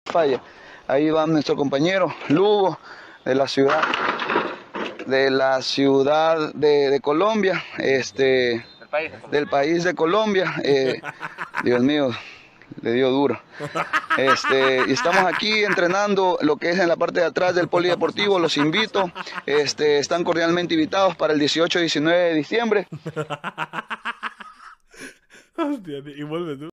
falla. Ahí va nuestro compañero Lugo de la ciudad de Colombia, del país de Colombia. Dios mío, le dio duro. Y estamos aquí entrenando lo que es en la parte de atrás del polideportivo. Los invito, están cordialmente invitados para el 18 y 19 de diciembre. Hostia, y vuelve tú.